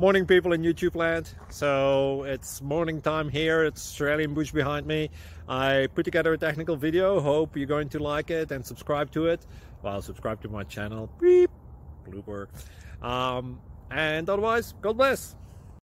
Morning, people in YouTube land. So it's morning time here. It's Australian bush behind me. I put together a technical video. Hope you're going to like it and subscribe to it. Well, subscribe to my channel. Beep. Blooper. And otherwise, God bless.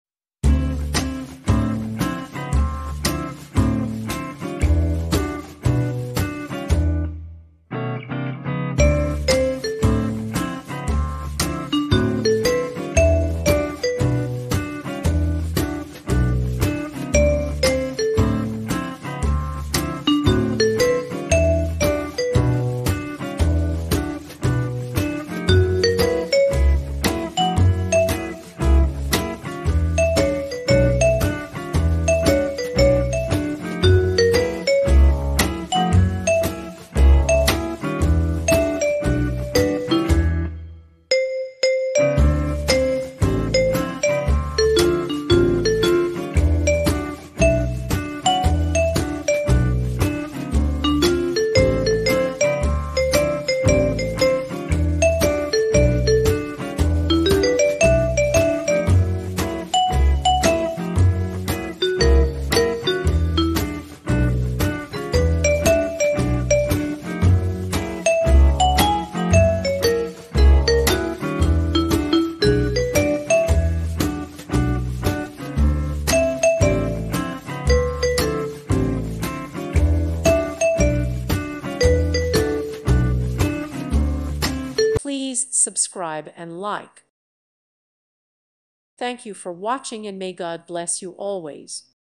Please subscribe and like. Thank you for watching, and may God bless you always.